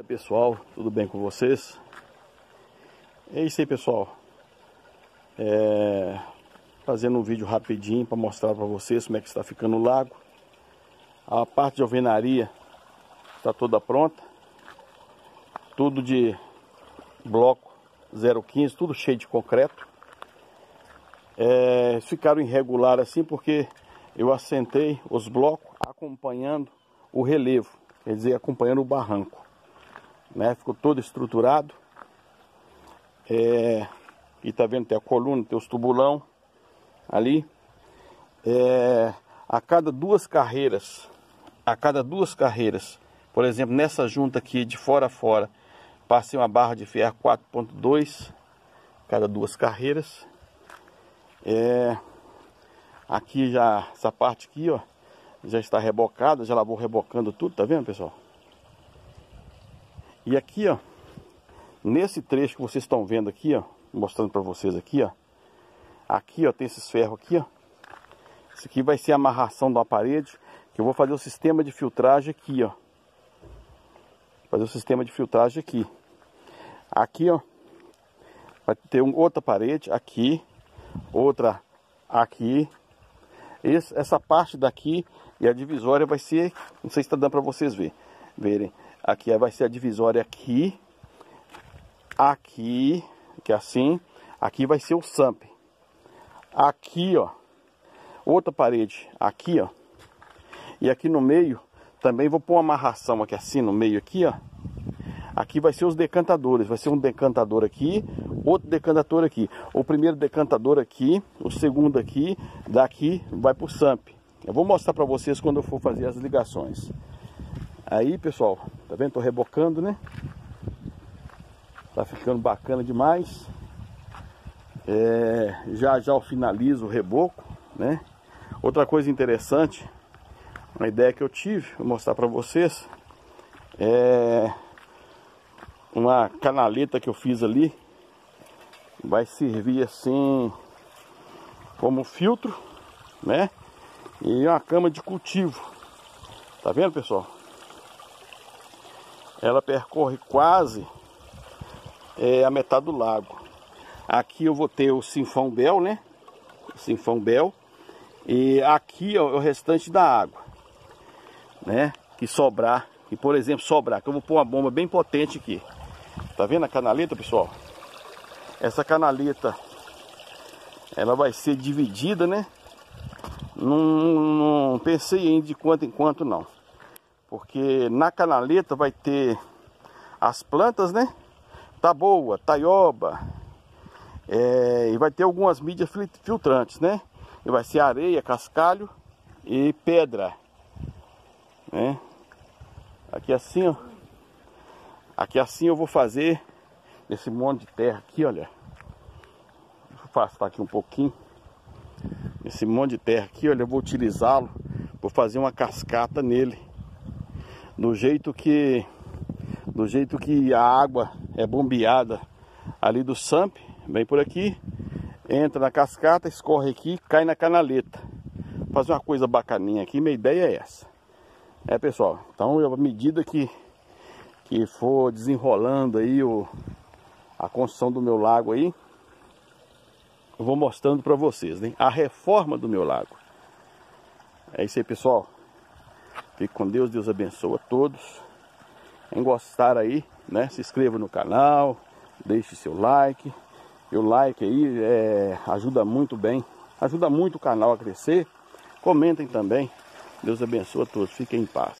Pessoal, tudo bem com vocês? É isso aí, pessoal. Fazendo um vídeo rapidinho para mostrar para vocês como é que está ficando o lago. A parte de alvenaria está toda pronta. Tudo de bloco 0,15, tudo cheio de concreto. Ficaram irregular assim porque eu assentei os blocos acompanhando o relevo, quer dizer, acompanhando o barranco. Ficou todo estruturado. E tá vendo, tem a coluna, tem os tubulão ali. A cada duas carreiras, por exemplo, nessa junta aqui de fora a fora, passei uma barra de ferro 4.2 cada duas carreiras. Aqui já, essa parte aqui, ó, já está rebocada, já vou rebocando tudo, tá vendo, pessoal? E aqui, ó, nesse trecho que vocês estão vendo aqui, ó, mostrando para vocês aqui, ó. Aqui, ó, tem esses ferros aqui, ó. Isso aqui vai ser a amarração de uma parede, que eu vou fazer o sistema de filtragem aqui, ó. Fazer o sistema de filtragem aqui. Aqui, ó, vai ter outra parede aqui, outra aqui. Essa parte daqui e a divisória vai ser, não sei se está dando para vocês verem. Aqui vai ser a divisória aqui, que é assim. Aqui vai ser o SAMP. Aqui, ó, outra parede, aqui, ó. E aqui no meio, também vou pôr uma amarração aqui assim, no meio aqui, ó. Aqui vai ser os decantadores, vai ser um decantador aqui, outro decantador aqui. O primeiro decantador aqui, o segundo aqui, daqui vai pro SAMP. Eu vou mostrar para vocês quando eu for fazer as ligações. Aí, pessoal, tá vendo? Tô rebocando, né? Tá ficando bacana demais. Já eu finalizo o reboco, né? Outra coisa interessante, uma ideia que eu tive, vou mostrar para vocês, uma canaleta que eu fiz ali. Vai servir assim como filtro, né? E uma cama de cultivo. Tá vendo, pessoal? Ela percorre quase a metade do lago. Aqui eu vou ter o Sinfão Bel, né? O Sinfão Bel. E aqui, ó, é o restante da água, né? Que sobrar. E, por exemplo, sobrar, que eu vou pôr uma bomba bem potente aqui. Tá vendo a canaleta, pessoal? Essa canaleta, ela vai ser dividida, né? Não pensei ainda de quanto em quanto, não. Porque na canaleta vai ter as plantas, né? Taboa, taioba. E vai ter algumas mídias filtrantes, né? E vai ser areia, cascalho e pedra, né? Aqui assim, ó. Aqui assim eu vou fazer esse monte de terra aqui, olha. Deixa eu afastar aqui um pouquinho. Esse monte de terra aqui, olha, eu vou utilizá-lo. Vou fazer uma cascata nele. Do jeito que a água é bombeada ali do SAMP, vem por aqui, entra na cascata, escorre aqui, cai na canaleta. Fazer uma coisa bacaninha aqui, minha ideia é essa. Pessoal, então à medida que for desenrolando aí a construção do meu lago aí, eu vou mostrando para vocês, né? A reforma do meu lago. É isso aí, pessoal. Fique com Deus, Deus abençoe a todos. Quem gostar aí, né? Se inscreva no canal, deixe seu like. E o like aí ajuda muito bem, ajuda muito o canal a crescer. Comentem também. Deus abençoe a todos. Fiquem em paz.